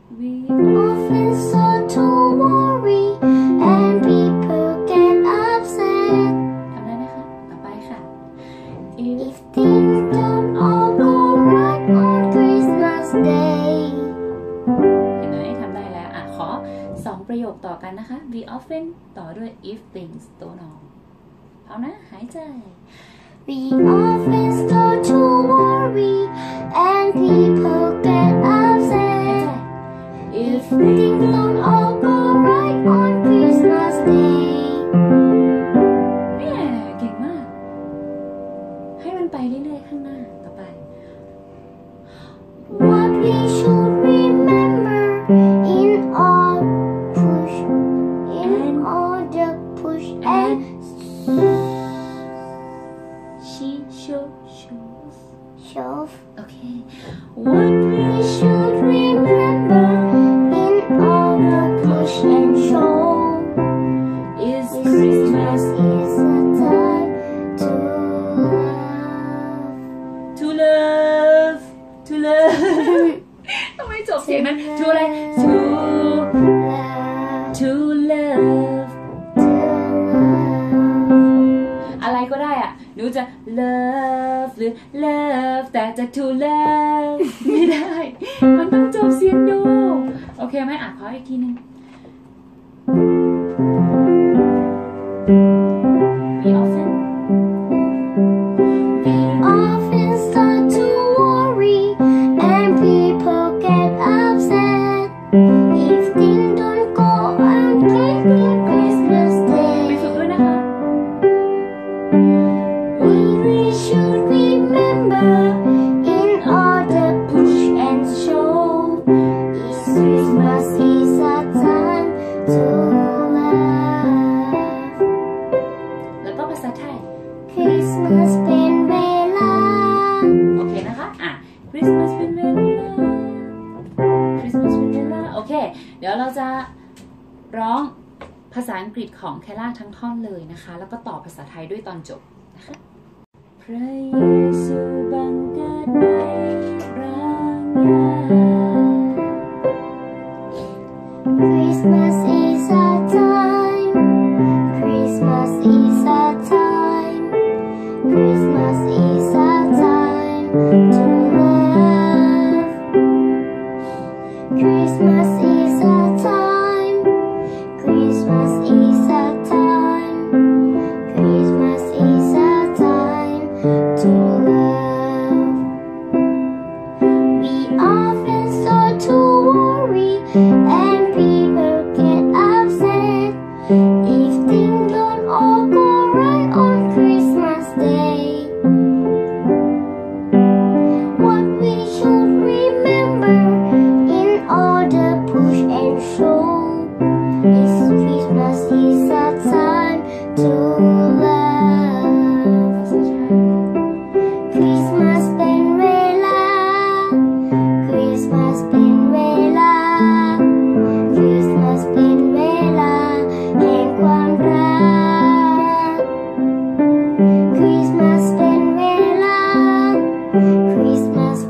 We often start to worry and people get upset ทำได้นะคะต่อไปค่ะ If things don't all go right on Christmas Day เห็นไหมทำได้แล้วอ่ะขอ2ประโยคต่อกันนะคะ We often ต่อด้วย if things ตัวน้องเอานะหายใจ We often start to worry and people get upset if things don't all go right on Christmas Day เนี่ยเก่งมากให้มันไปเรื่อยๆข้างหน้าต่อไป What we should remember in all the push and shove okay what we should remember in all the push and shove is Christmas is a time to love ทำไมจบเสียงนั้น to อะไร to love อะไรก็ได้อ่ะหนูจะ love หรือ love แต่จะ to love ไม่ได้ มันต้องจบเสียงดูโอเคไหมอ่ะขออีกทีนึง We often start to worry and people get upset if things don't go on Christmas Day ไปฝึกด้วยนะคะWe should remember in all the push and shove is Christmas is a time to love แล้วก็ภาษาไทย Christmas เป็นเวลาโอเคนะคะอ่ะ Christmas เป็นเวลา Christmas เป็นเวลาโอเคเดี๋ยวเราจะร้องภาษาอังกฤษของแคล่าทั้งท่อนเลยนะคะแล้วก็ต่อภาษาไทยด้วยตอนจบนะคะพระเยซูบังเกิดในร่างยา Christmas is a time Christmas is a time Christmas is a time to love Christmas is a time Christmas is a time Christmas is a time to love We often start to worry and people get upset if things don't all go right on Christmas Day What we should remember in all the push and shove is Christmas is a time to love Christmas เป็นเวลา Christmas เป็นเวลา Christmas เป็นเวลาแห่งความรัก Christmas เป็นเวลา Christmas